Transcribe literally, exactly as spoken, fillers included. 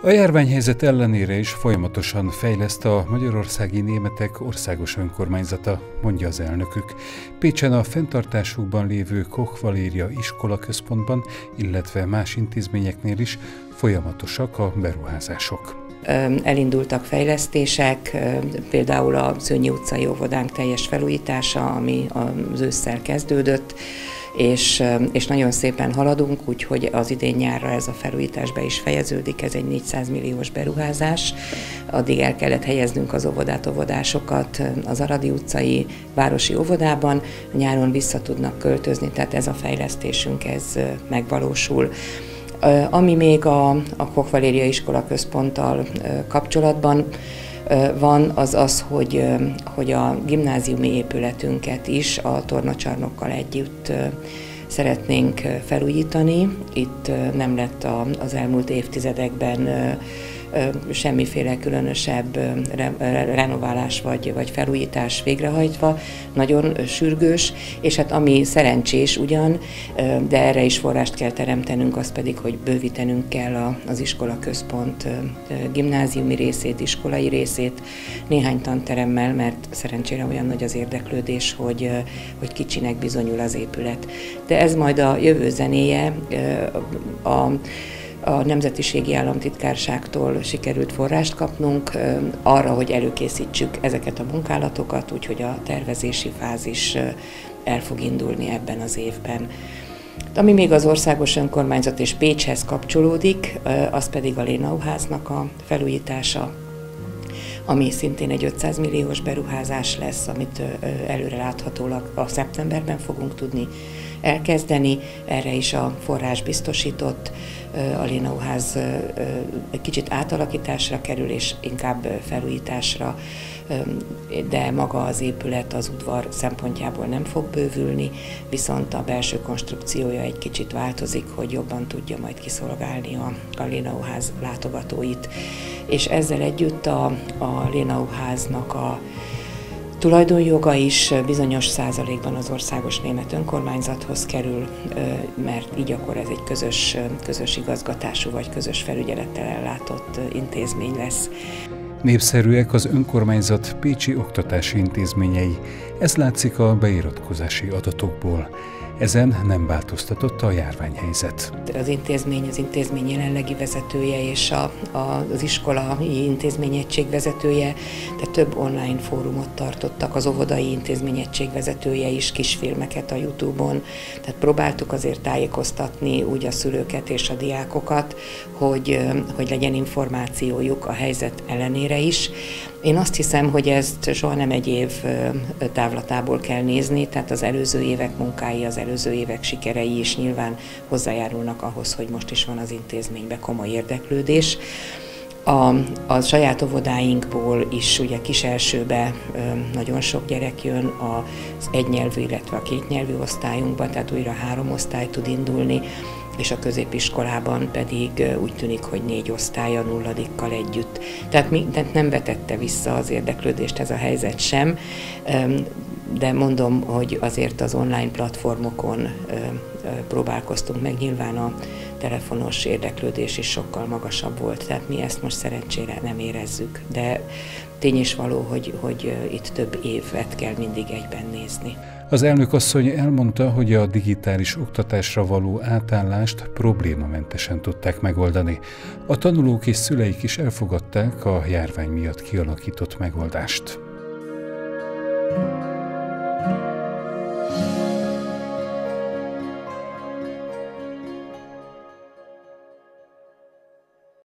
A járványhelyzet ellenére is folyamatosan fejleszt a Magyarországi Németek Országos Önkormányzata, mondja az elnökük. Pécsen a fenntartásukban lévő Koch Valéria iskolaközpontban, illetve más intézményeknél is folyamatosak a beruházások. Elindultak fejlesztések, például a Szőnyi utcai óvodánk teljes felújítása, ami az ősszel kezdődött, és, és nagyon szépen haladunk, úgyhogy az idén nyárra ez a felújítás be is fejeződik, ez egy négyszáz milliós beruházás. Addig el kellett helyeznünk az óvodát, óvodásokat az Aradi utcai városi óvodában, nyáron vissza tudnak költözni, tehát ez a fejlesztésünk, ez megvalósul. Ami még a, a Koch Valéria iskolaközponttal kapcsolatban van, az az, hogy, hogy a gimnáziumi épületünket is a tornacsarnokkal együtt szeretnénk felújítani. Itt nem lett az elmúlt évtizedekben semmiféle különösebb renoválás vagy, vagy felújítás végrehajtva, nagyon sürgős, és hát ami szerencsés ugyan, de erre is forrást kell teremtenünk, az pedig, hogy bővítenünk kell az iskolaközpont gimnáziumi részét, iskolai részét, néhány tanteremmel, mert szerencsére olyan nagy az érdeklődés, hogy, hogy kicsinek bizonyul az épület. De ez majd a jövő zenéje. A A Nemzetiségi Államtitkárságtól sikerült forrást kapnunk arra, hogy előkészítsük ezeket a munkálatokat, úgyhogy a tervezési fázis el fog indulni ebben az évben. Ami még az Országos Önkormányzat és Pécshez kapcsolódik, az pedig a Lénauháznak a felújítása, ami szintén egy ötszáz milliós beruházás lesz, amit előre láthatólag a szeptemberben fogunk tudni elkezdeni. Erre is a forrás biztosított, a Lénauház egy kicsit átalakításra kerül, és inkább felújításra, de maga az épület az udvar szempontjából nem fog bővülni, viszont a belső konstrukciója egy kicsit változik, hogy jobban tudja majd kiszolgálni a, a Lénauház látogatóit. És ezzel együtt a, a Lénauháznak a tulajdonjoga is bizonyos százalékban az Országos Német Önkormányzathoz kerül, mert így akkor ez egy közös, közös igazgatású vagy közös felügyelettel ellátott intézmény lesz. Népszerűek az önkormányzat pécsi oktatási intézményei. Ez látszik a beiratkozási adatokból. Ezen nem változtatott a járványhelyzet. Az intézmény, az intézmény jelenlegi vezetője és a, a, az iskolai intézményegység vezetője, tehát több online fórumot tartottak, az óvodai intézményegység vezetője is kisfilmeket a YouTube-on, tehát próbáltuk azért tájékoztatni úgy a szülőket és a diákokat, hogy, hogy legyen információjuk a helyzet ellenére is. Én azt hiszem, hogy ezt soha nem egy év távlatából kell nézni, tehát az előző évek munkái, az előző évek sikerei is nyilván hozzájárulnak ahhoz, hogy most is van az intézményben komoly érdeklődés. A, a saját óvodáinkból is ugye kiselsőbe nagyon sok gyerek jön az egynyelvű, illetve a kétnyelvű osztályunkban, tehát újra három osztály tud indulni, és a középiskolában pedig úgy tűnik, hogy négy osztály a nulladikkal együtt. Tehát mindent nem vetette vissza az érdeklődést ez a helyzet sem, de mondom, hogy azért az online platformokon próbálkoztunk meg, nyilván a telefonos érdeklődés is sokkal magasabb volt, tehát mi ezt most szerencsére nem érezzük, de tény is való, hogy, hogy itt több évet kell mindig egyben nézni. Az elnök asszony elmondta, hogy a digitális oktatásra való átállást problémamentesen tudták megoldani. A tanulók és szüleik is elfogadták a járvány miatt kialakított megoldást.